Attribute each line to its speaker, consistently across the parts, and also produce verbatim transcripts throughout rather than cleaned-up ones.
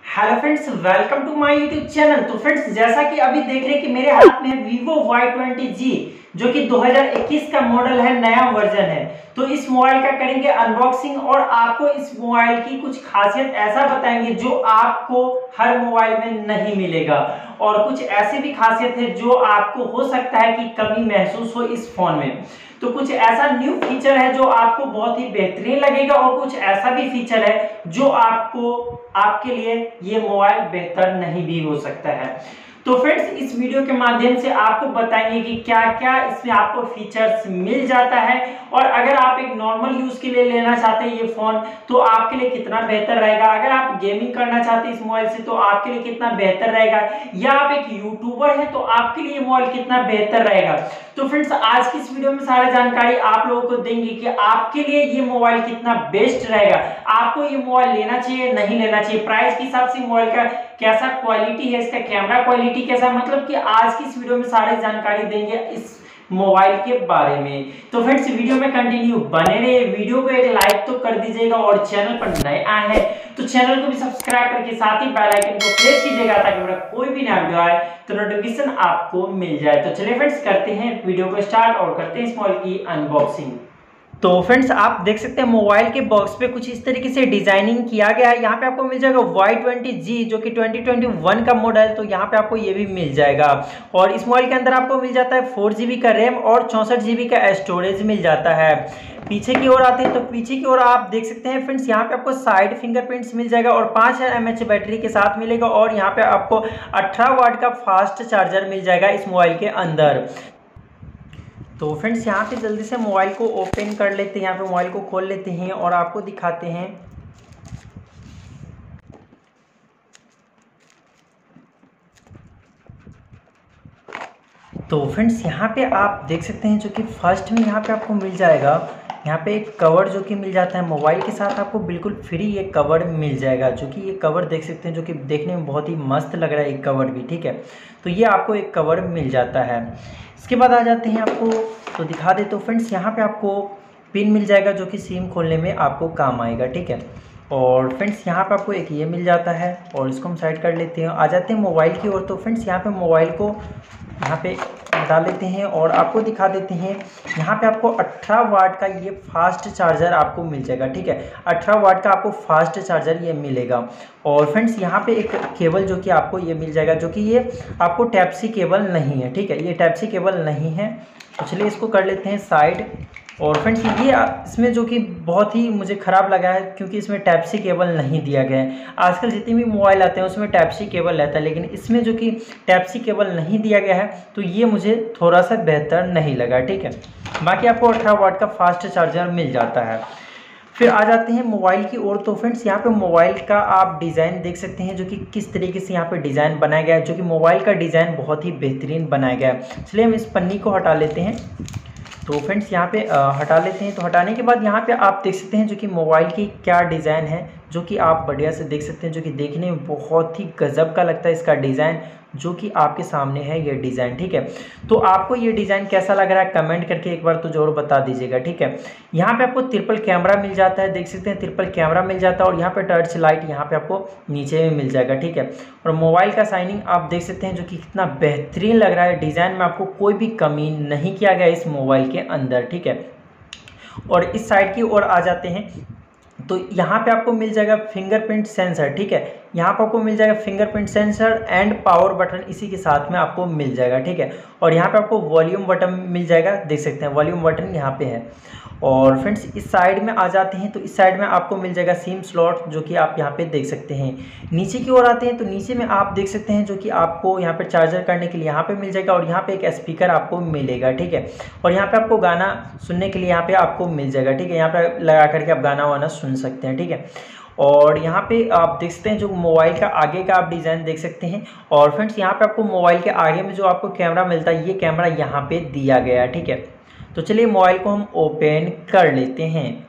Speaker 1: Hello friends, welcome to my YouTube channel. तो friends, जैसा कि अभी देख रहे हैं कि मेरे हाथ में है Vivo वाई ट्वेंटी जी, जो कि दो हज़ार इक्कीस का मॉडल है, नया वर्जन है। तो इस मोबाइल का करेंगे अनबॉक्सिंग और आपको इस मोबाइल की कुछ खासियत ऐसा बताएंगे जो आपको हर मोबाइल में नहीं मिलेगा, और कुछ ऐसी भी खासियत है जो आपको हो सकता है कि कमी महसूस हो इस फोन में। तो कुछ ऐसा न्यू फीचर है जो आपको बहुत ही बेहतरीन लगेगा, और कुछ ऐसा भी फीचर है जो आपको आपके लिए ये मोबाइल बेहतर नहीं भी हो सकता है। तो फ्रेंड्स, इस वीडियो के माध्यम से आपको बताएंगे कि क्या क्या इसमें आपको फीचर्स मिल जाता है, और अगर आप एक नॉर्मल यूज के लिए लेना चाहते हैं ये फोन तो आपके लिए कितना बेहतर रहेगा। अगर आप गेमिंग करना चाहते हैं इस मोबाइल से तो आपके लिए कितना बेहतर रहेगा, या आप एक यूट्यूबर हैं तो आपके लिए मोबाइल कितना बेहतर रहेगा। तो फ्रेंड्स, आज की इस वीडियो में सारी जानकारी आप लोगों को देंगे कि आपके लिए ये मोबाइल कितना बेस्ट रहेगा, आपको ये मोबाइल लेना चाहिए नहीं लेना चाहिए, प्राइस के हिसाब से मोबाइल का कैसा क्वालिटी है, इसका कैमरा क्वालिटी कैसा, मतलब कि आज की इस वीडियो में सारी जानकारी देंगे इस मोबाइल के बारे में। तो फ्रेंड्स, वीडियो में कंटिन्यू बने रहिए, वीडियो को एक लाइक तो कर दीजिएगा, और चैनल पर नए आए हैं तो चैनल को भी सब्सक्राइब करके साथ ही बेल आइकन को प्रेस कीजिएगा ताकि मेरा कोई भी नया वीडियो आए तो नोटिफिकेशन आपको मिल जाए। तो चलिए फ्रेंड्स, करते हैं वीडियो को स्टार्ट और करते हैं इस मोबाइल की अनबॉक्सिंग। तो फ्रेंड्स, आप देख सकते हैं मोबाइल के बॉक्स पे कुछ इस तरीके से डिजाइनिंग किया गया है। यहाँ पे आपको मिल जाएगा वाई ट्वेंटी जी, जो कि ट्वेंटी ट्वेंटी वन का मॉडल है, तो यहाँ पे आपको ये भी मिल जाएगा। और इस मोबाइल के अंदर आपको मिल जाता है फोर जीबी का रैम और चौंसठ जीबी का स्टोरेज मिल जाता है। पीछे की ओर आते हैं तो पीछे की ओर आप देख सकते हैं फ्रेंड्स, यहाँ पे आपको साइड फिंगरप्रिंट्स मिल जाएगा और पाँच हजार एम एच बैटरी के साथ मिलेगा, और यहाँ पे आपको अठारह वाट का फास्ट चार्जर मिल जाएगा इस मोबाइल के अंदर। तो फ्रेंड्स, यहाँ पे जल्दी से मोबाइल को ओपन कर लेते हैं, यहाँ पे मोबाइल को खोल लेते हैं और आपको दिखाते हैं। तो फ्रेंड्स, यहाँ पे आप देख सकते हैं जो कि फर्स्ट में यहाँ पे आपको मिल जाएगा, यहाँ पे एक कवर जो कि मिल जाता है मोबाइल के साथ, आपको बिल्कुल फ्री ये कवर मिल जाएगा, जो कि ये कवर देख सकते हैं जो कि देखने में बहुत ही मस्त लग रहा है एक कवर भी, ठीक है। तो ये आपको एक कवर मिल जाता है। इसके बाद आ जाते हैं आपको, तो दिखा दे तो फ्रेंड्स, यहाँ पे आपको पिन मिल जाएगा जो कि सिम खोलने में आपको काम आएगा, ठीक है। और फ्रेंड्स, यहाँ पे आपको एक ये मिल जाता है, और इसको हम साइड कर लेते हैं। आ जाते हैं मोबाइल की ओर। तो फ्रेंड्स, यहाँ पे मोबाइल को यहाँ पे डाल लेते हैं और आपको दिखा देते हैं। यहाँ पे आपको अठारह वाट का ये फास्ट चार्जर आपको मिल जाएगा, ठीक है। अठारह वाट का आपको फास्ट चार्जर ये मिलेगा। और फ्रेंड्स, यहाँ पे एक केबल जो कि आपको ये मिल जाएगा, जो कि ये आपको टाइप सी केबल नहीं है, ठीक है, ये टाइप सी केबल नहीं है। तो चलिए इसको कर लेते हैं साइड। और फ्रेंड्स, ये इसमें जो कि बहुत ही मुझे ख़राब लगा है, क्योंकि इसमें टाइप सी केबल नहीं दिया गया है। आजकल जितने भी मोबाइल आते हैं उसमें टाइप सी केबल रहता है, लेकिन इसमें जो कि टाइप सी केबल नहीं दिया गया है, तो ये मुझे थोड़ा सा बेहतर नहीं लगा, ठीक है। बाकी आपको अठारह वाट का फास्ट चार्जर मिल जाता है। फिर आ जाते हैं मोबाइल की ओर। तो फ्रेंड्स, यहाँ पे मोबाइल का आप डिज़ाइन देख सकते हैं जो कि किस तरीके से यहाँ पे डिज़ाइन बनाया गया है, जो कि मोबाइल का डिज़ाइन बहुत ही बेहतरीन बनाया गया है। चलिए हम इस पन्नी को हटा लेते हैं। तो फ्रेंड्स, यहाँ पे आ, हटा लेते हैं। तो हटाने के बाद यहाँ पे आप देख सकते हैं जो कि मोबाइल की क्या डिज़ाइन है, जो कि आप बढ़िया से देख सकते हैं, जो कि देखने में बहुत ही गजब का लगता है इसका डिज़ाइन, जो कि आपके सामने है ये डिज़ाइन, ठीक है। तो आपको ये डिज़ाइन कैसा लग रहा है कमेंट करके एक बार तो जरूर बता दीजिएगा, ठीक है। यहाँ पे आपको ट्रिपल कैमरा मिल जाता है, देख सकते हैं ट्रिपल कैमरा मिल जाता है, और यहाँ पे टर्च लाइट यहाँ पे आपको नीचे में मिल जाएगा, ठीक है। और मोबाइल का साइनिंग आप देख सकते हैं जो कि कितना बेहतरीन लग रहा है, डिज़ाइन में आपको कोई भी कमी नहीं किया गया इस मोबाइल के अंदर, ठीक है। और इस साइड की ओर आ जाते हैं, तो यहाँ पे आपको मिल जाएगा फिंगरप्रिंट सेंसर, ठीक है। यहाँ पर आपको मिल जाएगा fingerprint sensor and power button इसी के साथ में आपको मिल जाएगा, ठीक है। और यहाँ पे आपको वॉल्यूम बटन मिल जाएगा, देख सकते हैं वॉल्यूम बटन यहाँ पे है। और फ्रेंड्स, इस साइड में आ जाते हैं, तो इस साइड में आपको मिल जाएगा सिम स्लॉट, जो कि आप यहाँ पे देख सकते हैं। नीचे की ओर आते हैं तो नीचे में आप देख सकते हैं जो कि आपको यहाँ पे चार्जर करने के लिए यहाँ पे मिल जाएगा, और यहाँ पे एक स्पीकर आपको मिलेगा, ठीक है। और यहाँ पे आपको गाना सुनने के लिए यहाँ पे आपको मिल जाएगा, ठीक है। यहाँ पे लगा करके आप गाना वाना सुन सकते हैं, ठीक है। और यहाँ पे आप देख सकते हैं जो मोबाइल का आगे का आप डिज़ाइन देख सकते हैं। और फ्रेंड्स, यहाँ पे आपको मोबाइल के आगे में जो आपको कैमरा मिलता है, ये कैमरा यहाँ पे दिया गया है, ठीक है। तो चलिए मोबाइल को हम ओपन कर लेते हैं।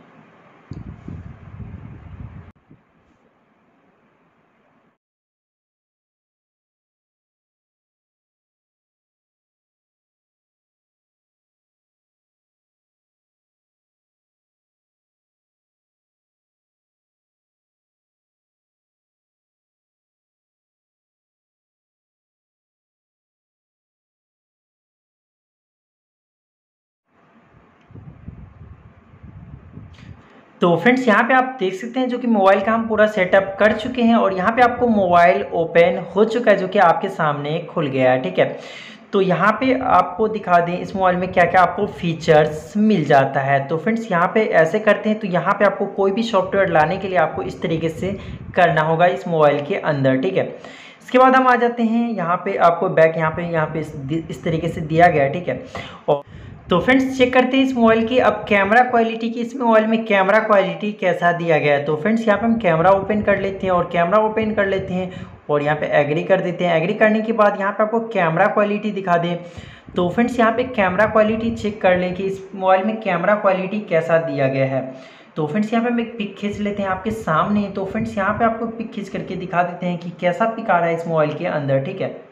Speaker 1: तो फ्रेंड्स यहाँ पे आप देख सकते हैं जो कि मोबाइल का हम पूरा सेटअप कर चुके हैं और यहाँ पे आपको मोबाइल ओपन हो चुका है जो कि आपके सामने खुल गया है, ठीक है। तो यहाँ पे आपको दिखा दें इस मोबाइल में क्या क्या आपको फीचर्स मिल जाता है। तो फ्रेंड्स यहाँ पे ऐसे करते हैं, तो यहाँ पे आपको कोई भी सॉफ्टवेयर लाने के लिए आपको इस तरीके से करना होगा इस मोबाइल के अंदर, ठीक है। इसके बाद हम आ जाते हैं यहाँ पे, आपको बैक यहाँ पे यहाँ पे इस, इस तरीके से दिया गया है, ठीक है। और तो फ्रेंड्स चेक करते हैं इस मोबाइल की अब कैमरा क्वालिटी की, इस मोबाइल में कैमरा क्वालिटी कैसा दिया गया है। तो फ्रेंड्स यहाँ पे हम कैमरा ओपन कर लेते हैं और कैमरा ओपन कर लेते हैं और यहाँ पे एग्री कर देते हैं। एग्री करने के बाद यहाँ पे आपको कैमरा क्वालिटी दिखा दें। तो फ्रेंड्स यहाँ पे कैमरा क्वालिटी चेक कर लें कि इस मोबाइल में कैमरा क्वालिटी कैसा दिया गया है। तो फ्रेंड्स यहाँ पे हम एक पिक खींच लेते हैं आपके सामने। तो फ्रेंड्स यहाँ पे आपको पिक खींच करके दिखा देते हैं कि कैसा पिक आ रहा है इस मोबाइल के अंदर, ठीक है।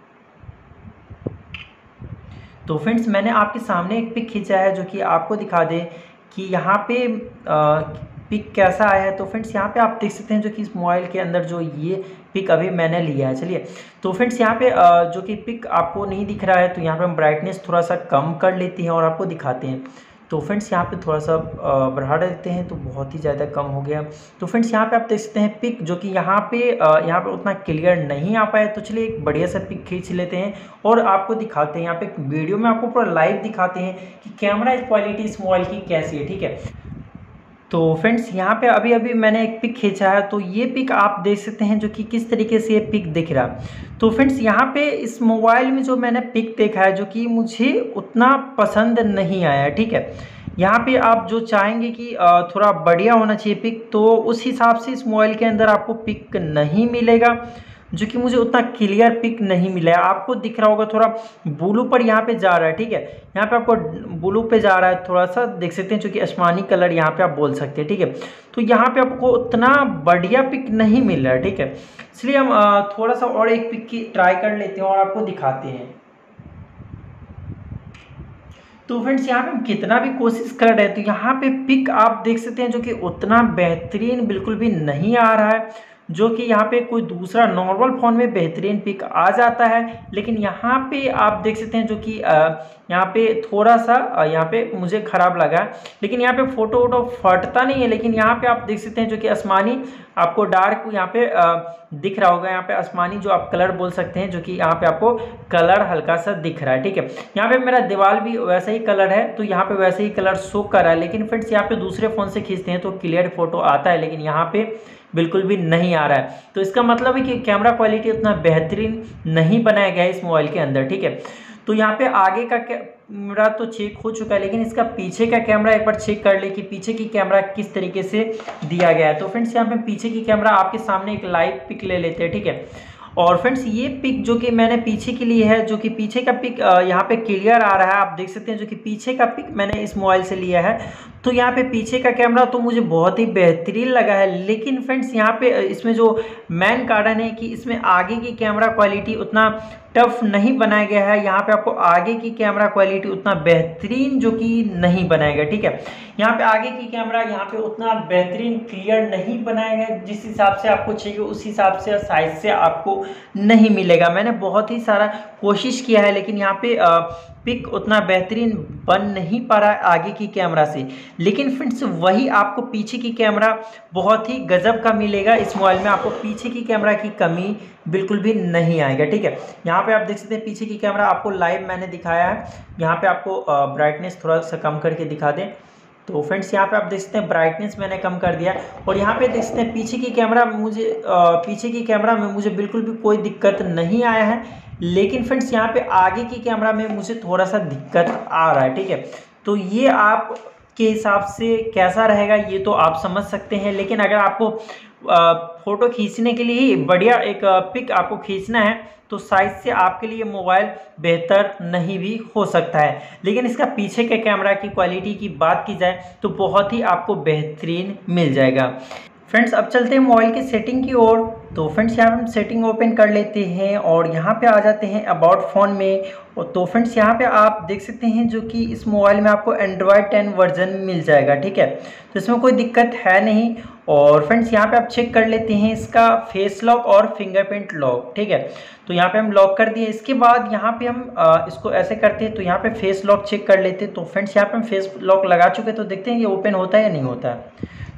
Speaker 1: तो फ्रेंड्स मैंने आपके सामने एक पिक खींचा है जो कि आपको दिखा दे कि यहाँ पे आ, पिक कैसा आया है। तो फ्रेंड्स यहाँ पे आप देख सकते हैं जो कि इस मोबाइल के अंदर जो ये पिक अभी मैंने लिया है। चलिए तो फ्रेंड्स यहाँ पे आ, जो कि पिक आपको नहीं दिख रहा है, तो यहाँ पे हम ब्राइटनेस थोड़ा सा कम कर लेते हैं और आपको दिखाते हैं। तो फ्रेंड्स यहाँ पे थोड़ा सा बढ़ा देते हैं, तो बहुत ही ज़्यादा कम हो गया। तो फ्रेंड्स यहाँ पे आप देख सकते हैं पिक जो कि यहाँ पे यहाँ पे उतना क्लियर नहीं आ पाया। तो चलिए एक बढ़िया सा पिक खींच लेते हैं और आपको दिखाते हैं। यहाँ पे वीडियो में आपको पूरा लाइव दिखाते हैं कि कैमरा क्वालिटी इस मोबाइल की कैसी है, ठीक है। तो फ्रेंड्स यहाँ पे अभी अभी मैंने एक पिक खींचा है, तो ये पिक आप देख सकते हैं जो कि किस तरीके से ये पिक दिख रहा। तो फ्रेंड्स यहाँ पे इस मोबाइल में जो मैंने पिक देखा है जो कि मुझे उतना पसंद नहीं आया, ठीक है। यहाँ पे आप जो चाहेंगे कि थोड़ा बढ़िया होना चाहिए पिक, तो उस हिसाब से इस मोबाइल के अंदर आपको पिक नहीं मिलेगा, जो कि मुझे उतना क्लियर पिक नहीं मिला है। आपको दिख रहा होगा थोड़ा ब्लू पर यहाँ पे जा रहा है, ठीक है। यहाँ पे आपको ब्लू पे जा रहा है, थोड़ा सा देख सकते हैं जो कि आसमानी कलर यहाँ पे आप बोल सकते हैं, ठीक है। तो यहाँ पे आपको उतना बढ़िया पिक नहीं मिल रहा है, ठीक है। इसलिए हम थोड़ा सा और एक पिक की ट्राई कर लेते हैं और आपको दिखाते हैं। तो फ्रेंड्स यहाँ पे हम कितना भी कोशिश कर रहे हैं, तो यहाँ पे पिक आप देख सकते हैं जो कि उतना बेहतरीन बिल्कुल भी नहीं आ रहा है, जो कि यहाँ पे कोई दूसरा नॉर्मल फ़ोन में बेहतरीन पिक आ जाता है। लेकिन यहाँ पे आप देख सकते हैं जो कि यहाँ पे थोड़ा सा यहाँ पे मुझे ख़राब लगा, लेकिन यहाँ पे फ़ोटो वोटो फटता नहीं है। लेकिन यहाँ पे आप देख सकते हैं जो कि आसमानी आपको डार्क यहाँ पे दिख रहा होगा, यहाँ पे आसमानी जो आप कलर बोल सकते हैं, जो कि यहाँ पे आपको कलर हल्का सा दिख रहा है, ठीक है। यहाँ पे मेरा दीवार भी वैसा ही कलर है, तो यहाँ पे वैसे ही कलर शो कर रहा है। लेकिन फ्रेंड्स यहाँ पे दूसरे फ़ोन से खींचते हैं तो क्लियर फोटो आता है, लेकिन यहाँ पे बिल्कुल भी नहीं आ रहा है। तो इसका मतलब है कि कैमरा क्वालिटी उतना बेहतरीन नहीं बनाया गया है इस मोबाइल के अंदर, ठीक है। तो यहाँ पे आगे का कैमरा तो चेक हो चुका है, लेकिन इसका पीछे का कैमरा एक बार चेक कर ले कि पीछे की कैमरा किस तरीके से दिया गया है। तो फ्रेंड्स यहाँ पे पीछे की कैमरा आपके सामने एक लाइव पिक ले लेते हैं, ठीक है। और फ्रेंड्स ये पिक जो कि मैंने पीछे के लिए है, जो कि पीछे का पिक यहाँ पे क्लियर आ रहा है, आप देख सकते हैं जो कि पीछे का पिक मैंने इस मोबाइल से लिया है। तो यहाँ पे पीछे का कैमरा तो मुझे बहुत ही बेहतरीन लगा है, लेकिन फ्रेंड्स यहाँ पे इसमें जो मेन कारण है कि इसमें आगे की कैमरा क्वालिटी उतना टफ नहीं बनाया गया है। यहाँ पे आपको आगे की कैमरा क्वालिटी उतना बेहतरीन जो कि नहीं बनाया गया, ठीक है। यहाँ पे आगे की कैमरा यहाँ पे उतना बेहतरीन क्लियर नहीं बनाया गया, जिस हिसाब से आपको चाहिए उस हिसाब से साइज से आपको नहीं मिलेगा। मैंने बहुत ही सारा कोशिश किया है, लेकिन यहाँ पे पिक उतना बेहतरीन बन नहीं पा रहा है आगे की कैमरा से। लेकिन फ्रेंड्स वही आपको पीछे की कैमरा बहुत ही गजब का मिलेगा इस मोबाइल में, आपको पीछे की कैमरा की कमी बिल्कुल भी नहीं आएगा, ठीक है। यहाँ पे आप देख सकते हैं पीछे की कैमरा आपको लाइव मैंने दिखाया है। यहाँ पे आपको ब्राइटनेस थोड़ा सा कम करके दिखा दें। तो फ्रेंड्स यहाँ पे आप देख सकते हैं ब्राइटनेस मैंने कम कर दिया, और यहाँ पे देख सकते हैं पीछे की कैमरा मुझे पीछे की कैमरा में मुझे बिल्कुल भी कोई दिक्कत नहीं आया है। लेकिन फ्रेंड्स यहाँ पे आगे की कैमरा में मुझे थोड़ा सा दिक्कत आ रहा है, ठीक है। तो ये आप के हिसाब से कैसा रहेगा ये तो आप समझ सकते हैं। लेकिन अगर आपको फ़ोटो खींचने के लिए ही बढ़िया एक पिक आपको खींचना है, तो साइज से आपके लिए मोबाइल बेहतर नहीं भी हो सकता है। लेकिन इसका पीछे के कैमरा की क्वालिटी की बात की जाए तो बहुत ही आपको बेहतरीन मिल जाएगा। फ्रेंड्स अब चलते हैं मोबाइल की सेटिंग की ओर। तो फ्रेंड्स यहाँ पे हम सेटिंग ओपन कर लेते हैं और यहाँ पे आ जाते हैं अबाउट फ़ोन में। तो फ्रेंड्स यहाँ पे आप देख सकते हैं जो कि इस मोबाइल में आपको एंड्रॉयड टेन वर्जन मिल जाएगा, ठीक है। तो इसमें कोई दिक्कत है नहीं। और फ्रेंड्स यहाँ पे आप चेक कर लेते हैं इसका फेस लॉक और फिंगरप्रिंट लॉक, ठीक है। तो यहाँ पे हम लॉक कर दिए। इसके बाद यहाँ पे हम आ, इसको ऐसे करते हैं, तो यहाँ पे फेस लॉक चेक कर लेते हैं। तो फ्रेंड्स यहाँ पे हम फेस लॉक लगा चुके हैं, तो देखते हैं ये ओपन होता है या नहीं होता है।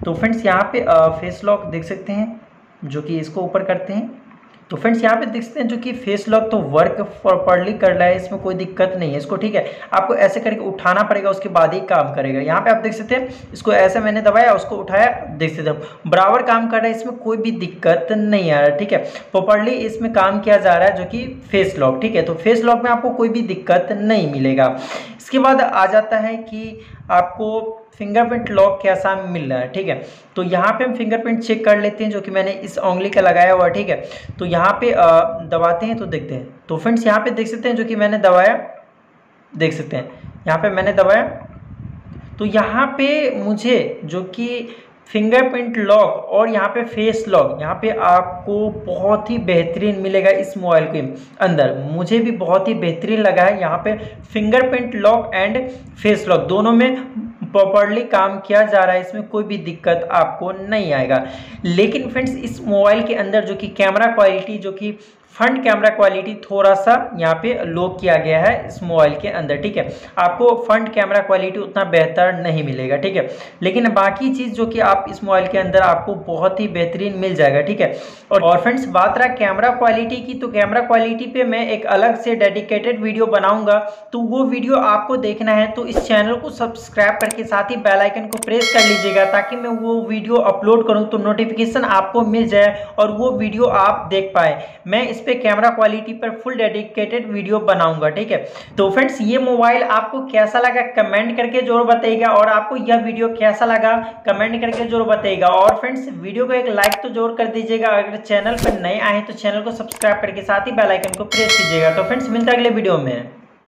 Speaker 1: तो फ्रेंड्स यहाँ पे फेस लॉक देख सकते हैं, जो कि इसको ऊपर करते हैं तो फ्रेंड्स यहाँ पे देख सकते हैं जो कि फेस लॉक तो वर्क प्रॉपर्ली कर रहा है, इसमें कोई दिक्कत नहीं है इसको, ठीक है। आपको ऐसे करके उठाना पड़ेगा, उसके बाद ही काम करेगा। यहाँ पे आप देख सकते हैं इसको ऐसे मैंने दबाया, उसको उठाया, देख सकते हैं बराबर काम कर रहा है, इसमें कोई भी दिक्कत नहीं आ रहा है, ठीक है। प्रॉपर्ली इसमें काम किया जा रहा है जो कि फेस लॉक, ठीक है। तो फेस लॉक में आपको कोई भी दिक्कत नहीं मिलेगा। इसके बाद आ जाता है कि आपको फिंगरप्रिंट लॉक कैसा मिल रहा है, ठीक है। तो यहाँ पे हम फिंगरप्रिंट चेक कर लेते हैं, जो कि मैंने इस उंगली का लगाया हुआ है, ठीक है। तो यहाँ पे दबाते हैं तो देखते हैं। तो फ्रेंड्स यहाँ पे देख सकते हैं जो कि मैंने दबाया, देख सकते हैं यहाँ पे मैंने दबाया, तो यहाँ पे मुझे जो कि फिंगरप्रिंट लॉक और यहाँ पे फेस लॉक यहाँ पे आपको बहुत ही बेहतरीन मिलेगा इस मोबाइल के अंदर। मुझे भी बहुत ही बेहतरीन लगा है। यहाँ पे fingerprint lock and face lock दोनों में प्रॉपर्ली काम किया जा रहा है, इसमें कोई भी दिक्कत आपको नहीं आएगा। लेकिन फ्रेंड्स इस मोबाइल के अंदर जो कि कैमरा क्वालिटी, जो कि फ्रंट कैमरा क्वालिटी थोड़ा सा यहाँ पे लो किया गया है इस मोबाइल के अंदर, ठीक है। आपको फ्रंट कैमरा क्वालिटी उतना बेहतर नहीं मिलेगा, ठीक है। लेकिन बाकी चीज़ जो कि आप इस मोबाइल के अंदर आपको बहुत ही बेहतरीन मिल जाएगा, ठीक है। और और फ्रेंड्स बात रहा कैमरा क्वालिटी की, तो कैमरा क्वालिटी पे मैं एक अलग से डेडिकेटेड वीडियो बनाऊंगा, तो वो वीडियो आपको देखना है तो इस चैनल को सब्सक्राइब करके साथ ही बेल आइकन को प्रेस कर लीजिएगा, ताकि मैं वो वीडियो अपलोड करूँ तो नोटिफिकेशन आपको मिल जाए और वो वीडियो आप देख पाए। मैं इस पे कैमरा क्वालिटी पर फुल डेडिकेटेड वीडियो बनाऊंगा, ठीक है। तो फ्रेंड्स ये मोबाइल आपको कैसा लगा कमेंट करके जरूर बताइएगा, और आपको यह वीडियो कैसा लगा कमेंट करके जरूर बताइएगा। और फ्रेंड्स वीडियो को एक लाइक तो जरूर कर दीजिएगा, अगर चैनल पर नए आए तो चैनल को सब्सक्राइब करके साथ ही बेल आइकन को प्रेस कीजिएगा। तो फ्रेंड्स मिलते हैं अगले वीडियो में।